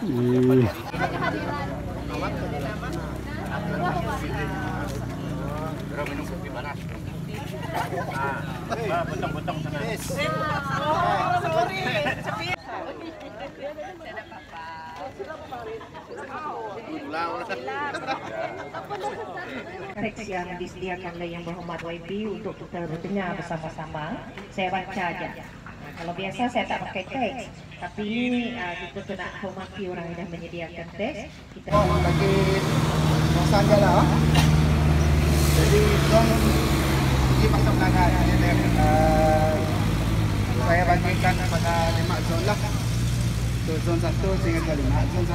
minum kopi panas. Potong-potong sana. Teks yang disediakan oleh Yang Berhormat YB untuk kita berdengar bersama-sama, saya baca aja. Nah, kalau biasa saya tak pakai teks, tapi ini kita kena hormati orang yang dah menyediakan teks. Kita bagi saja lah. Jadi ini pasal pelanggan saya bagikan pada 5 zon lah. Zon 1 sehingga ke 5. Zon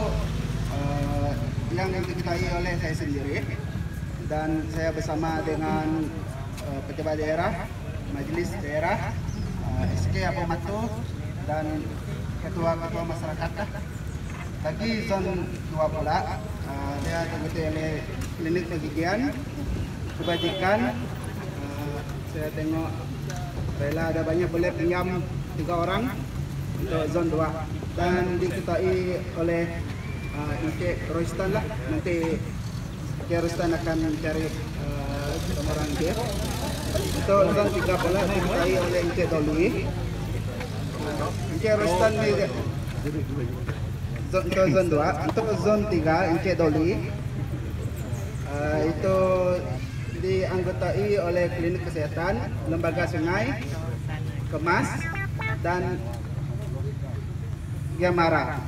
1 yang diketahui oleh saya sendiri dan saya bersama dengan pejabat daerah, majlis daerah, SK Abu Matu dan ketua-ketua masyarakat. Bagi zon 2 pula, dia diketuai oleh klinik pergigian, kebajikan. Saya tengok rela ada banyak boleh pinjam 3 orang untuk zon 2 dan diketuai oleh Encik Roystan lah. Nanti Encik Roystan akan mencari orang dia. Untuk zon 3 pula diketuai oleh Encik Dolly. Encik Roystan ni untuk zon 2. Untuk zon 3 Encik Dolly itu dianggotai oleh klinik kesihatan, lembaga sungai, kemas dan Gamara.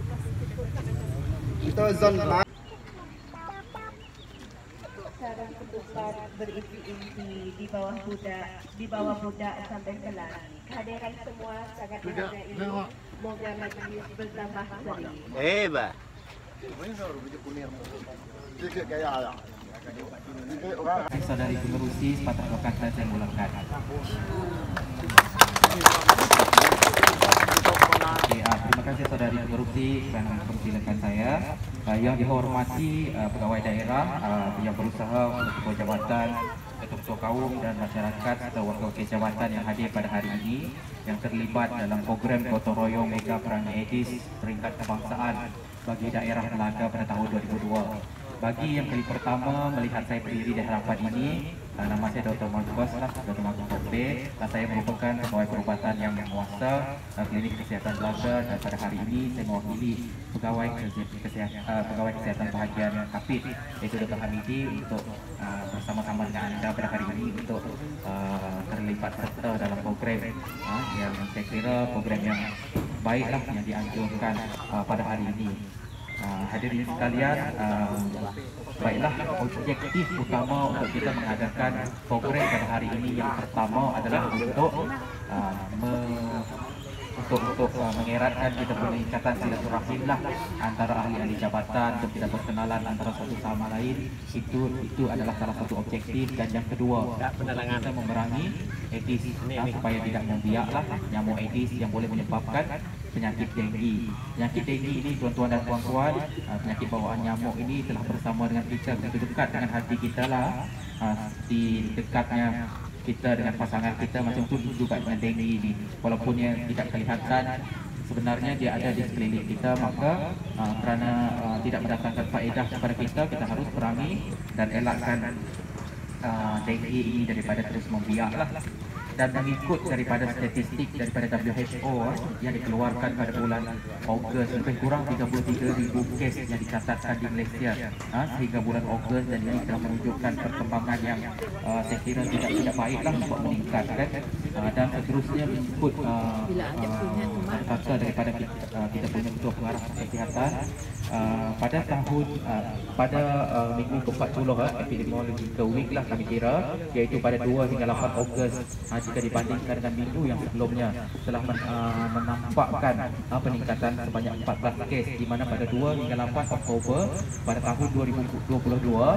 Untuk zon 4 sarang ketupat berisi-isi di bawah budak sampai kelas. Kehadiran semua sangat menghargai. Moga majlis bertambah seri. Bah. Saudari pengerusi sepatah kata saya mulakan. Terima kasih saudari pengerusi kerana mempersilakan saya. Yang dihormati pegawai daerah yang berusaha untuk ketua jabatan, ketua kaum dan masyarakat serta wakil-wakil jabatan yang hadir pada hari ini yang terlibat dalam program gotong royong mega perangai edis peringkat kebangsaan bagi daerah Melaka pada tahun 2002. Bagi yang kali pertama melihat saya berdiri di hadapan ini, nama saya Dr. Marcos Dr. Marcos Kobe, dan saya merupakan pegawai perubatan yang menguasa klinik kesihatan Melaka, dan pada hari ini saya mewakili pegawai kesihatan bahagian Kapit iaitu Dr. Hamidi untuk bersama-sama dengan anda pada hari ini untuk terlibat serta dalam program yang saya kira program yang baiklah yang dianjurkan pada hari ini. Hadirin sekalian, baiklah objektif utama untuk kita mengadakan program pada hari ini yang pertama adalah untuk mengeratkan kita punya ikatan silaturahim lah antara ahli-ahli jabatan untuk kita berkenalan antara satu sama lain. Itu adalah salah satu objektif. Dan yang kedua, kita memerangi edis supaya tidak membiaklah nyamuk edis yang boleh menyebabkan penyakit denggi. Penyakit denggi ini tuan-tuan dan puan-puan, penyakit bawaan nyamuk ini telah bersama dengan kita, begitu dekat dengan hati kita lah. Di dekatnya kita dengan pasangan kita macam tu juga dengan denggi ini. Walaupun yang tidak kelihatan, sebenarnya dia ada di sekeliling kita, maka kerana tidak mendatangkan faedah kepada kita, kita harus perangi dan elakkan denggi ini daripada terus membiaklah. Dan mengikut daripada statistik daripada WHO yang dikeluarkan pada bulan Ogos, lebih kurang 33,000 kes yang dicatatkan di Malaysia sehingga bulan Ogos, dan ini telah menunjukkan perkembangan yang saya kira tidak baiklah untuk meningkatkan dan seterusnya mengikut kata daripada kita punya ketua pengarah kesihatan pada minggu ke-40 epidemiological week lah kami kira, iaitu pada 2 hingga 8 Ogos. Jika dibandingkan dengan minggu yang sebelumnya telah menampakkan peningkatan sebanyak 14 kes, di mana pada 2 hingga 8 Oktober pada tahun 2022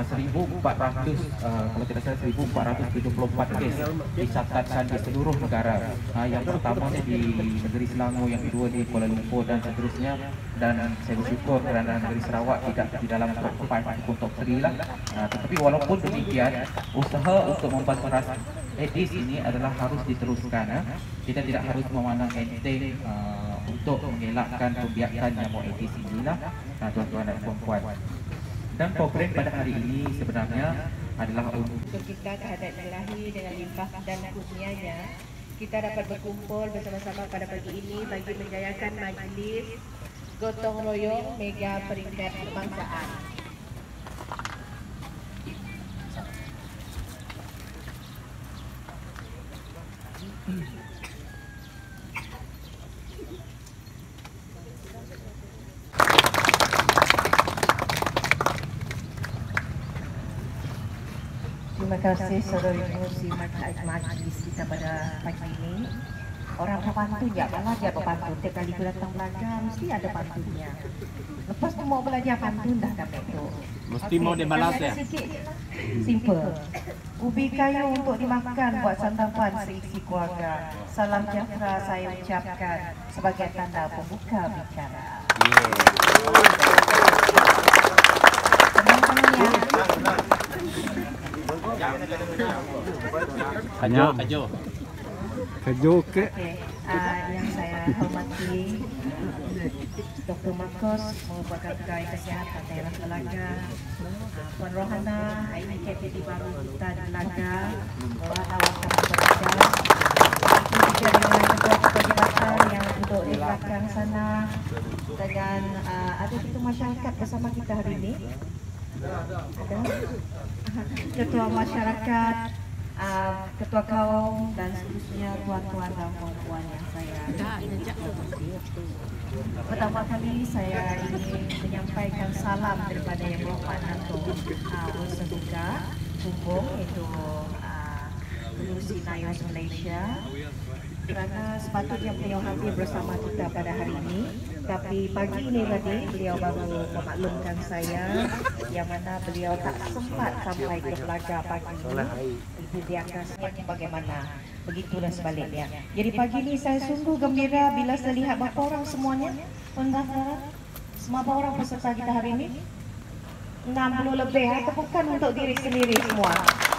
kalau tidak salah 1474 kes dicatatkan di seluruh negara. Yang pertamanya di negeri Selangor, yang kedua di Kuala Lumpur dan seterusnya, dan saya bersyukur kerana negeri Sarawak tidak di dalam top 5 ataupun top 3 lah. Tetapi walaupun demikian, usaha untuk membantu edis ini adalah harus diteruskan. Kita tidak harus memandang enteng untuk untuk mengelakkan pembiakan nyamuk Aedes inilah, tuan-tuan dan puan-puan. Dan program pada hari ini sebenarnya adalah untuk kita kehadrat Ilahi dengan limpah dan kurnianya, kita dapat berkumpul bersama-sama pada pagi ini bagi menjayakan majlis gotong royong mega peringkat kebangsaan. Terima kasih saudara pengurusi majlis kita pada pagi ini. Orang pemantun ya, malah dia berpantun. Tiap kali aku datang belajar mesti ada pantunnya. Lepas tu mau belajar pantun dah dapat tu. Mesti mau dibalas ya? Simple. Ubi kayu untuk dimakan buat santapan seisi keluarga. Salam sejahtera saya ucapkan sebagai tanda pembuka bicara. Teman-teman ya. Kajo ke? Yang saya hormati Dr. Marcos merupakan Pegawai Kesihatan Daerah Telaga, Puan Rohana, ini KPD baru kita di Telaga, Bapak Ketua dengan ketua-ketua jabatan yang duduk di belakang sana, dengan ada itu masyarakat bersama kita hari ini. Ada ketua masyarakat, ketua kaum dan seterusnya, tuan-tuan dan puan-puan yang saya hormati. Pertama kali saya ingin menyampaikan salam daripada Yang Berhormat Datuk Seduka Kumbung, itu Pengurusi NIOS Malaysia, kerana sepatutnya beliau hadir bersama kita pada hari ini. Tapi pagi ini tadi beliau baru memaklumkan saya yang mana beliau tak sempat sampai ke Pelaga pagi ini. Itu dia kasihnya bagaimana. Begitulah sebaliknya. Jadi pagi ini saya sungguh gembira bila saya lihat berapa orang semuanya pendaftaran. Semua orang peserta kita hari ini 60 lebih, atau bukan untuk diri sendiri semua.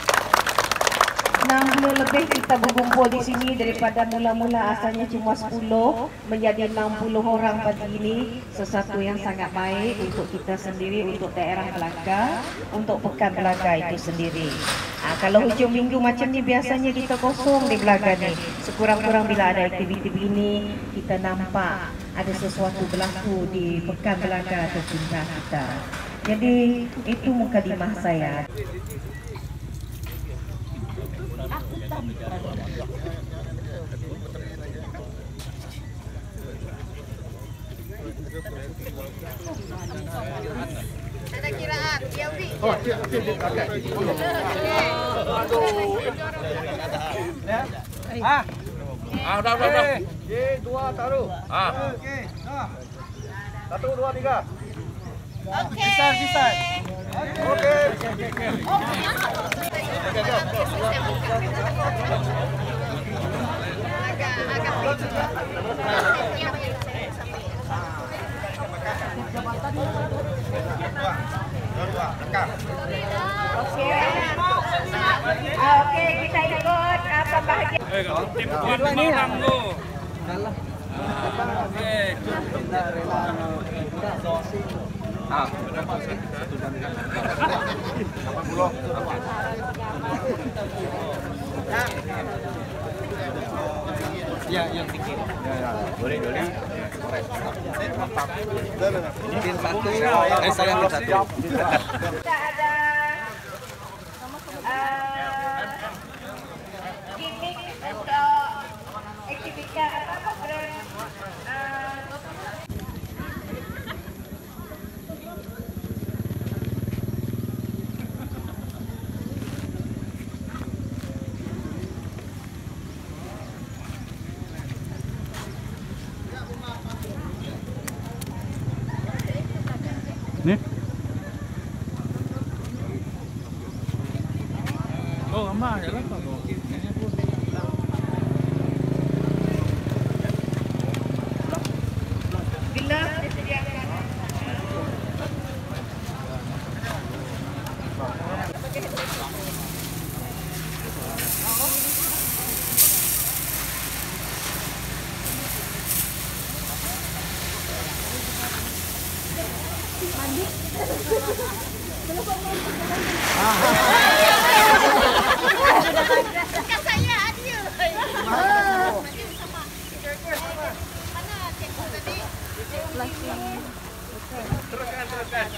60 lebih kita berkumpul di sini daripada mula-mula asalnya cuma 10 menjadi 60 orang pagi ini. Sesuatu yang sangat baik untuk kita sendiri, untuk daerah Melaka, untuk Pekan Melaka itu sendiri. Kalau hujung minggu macam ni biasanya kita kosong di Melaka ni. Sekurang-kurang bila ada aktiviti ini kita nampak ada sesuatu berlaku di Pekan Melaka atau Cinta kita. Jadi itu mukadimah saya. Ada kiraan, ya Udi. Oh, siap. Udah. Dua taruh. Okey. 1, 2, 3. Okey. Kisar. Okey. Okey, kita ikut pembahagian. Tim kuat orang tu. Ya, yang tinggi. Boleh. Ini tim satu. Saya tim satu. Kita ada gimmick untuk aktiviti program Ni. Oh, amat jalan apa tu? bila disediakan. Dekat saya adil. Adil sama. Mana cikgu tadi? Teruskan.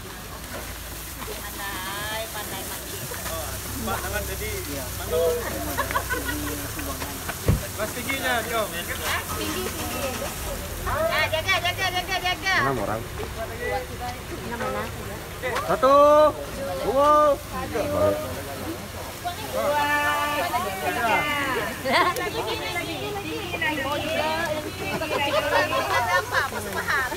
Pandai mandi. Pak tangan tadi. Tangan. Kelas tingginya, jom. Tinggi. Ah, jaga. 6 orang. Mana? 1, 2, 3. Ada apa? Masuk paham.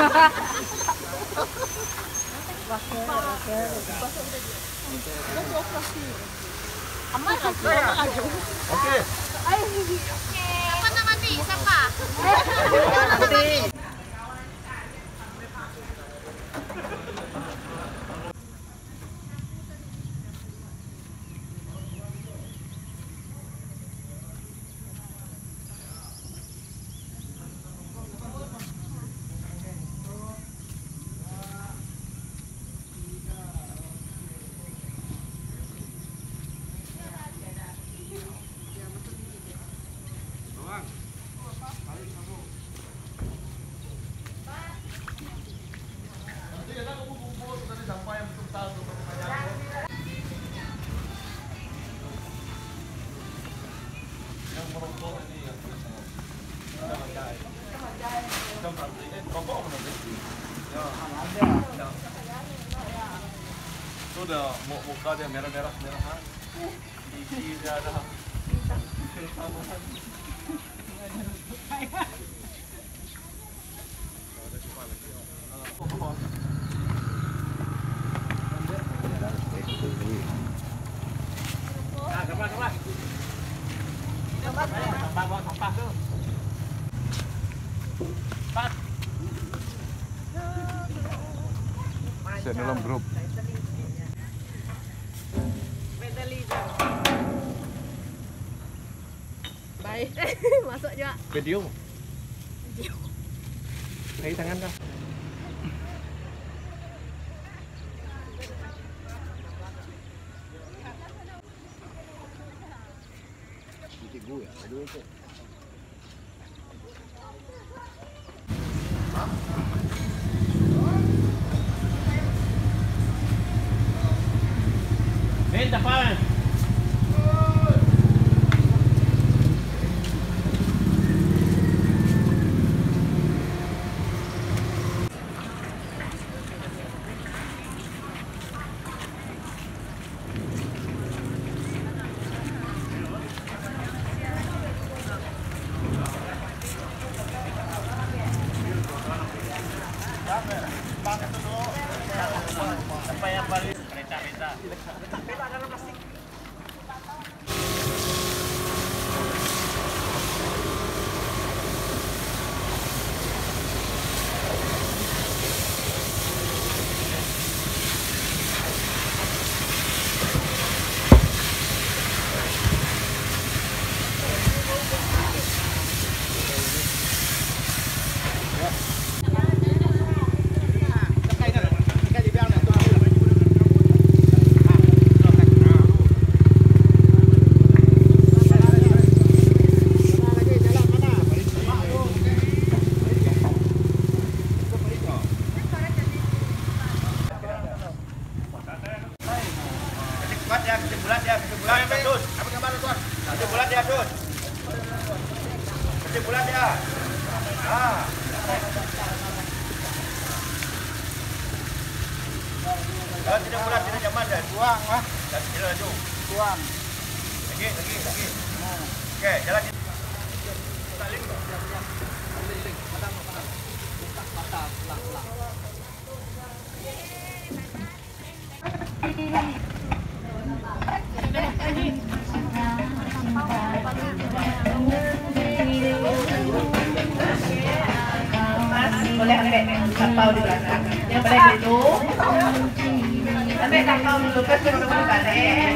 Aman aja. Oke. Siapa nak mandi? Siapa? Sudah muka dia merah-merah. Gigi dia ada. Sampah tu. Saya dalam grup. Baik. Masuk juga. Video. Lagi tangan kah? Venta, Fabian. Apa yang paling kereta-kereta? Bulat ya. Kalau tidak bulat tidak nyaman dah. Buang lah. Dan tidak laju. Buang. Lagi. Oke, jalan. Boleh ambil tapau di belakang. Yang boleh dulu. Ambil tapau dulu kan dulu balik.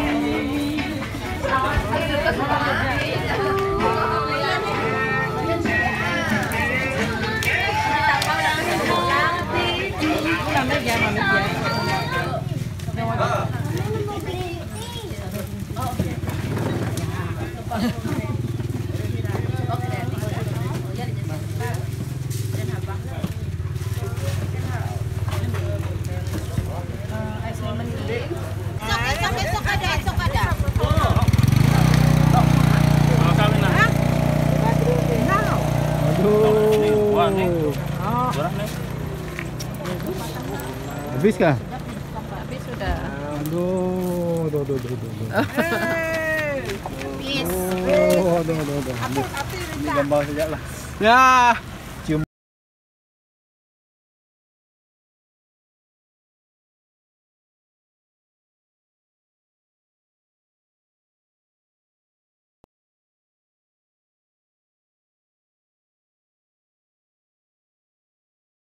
Habis kah? Habis sudah. Aduh. Habis. Aduh. Ini gambar saja lah. Ya.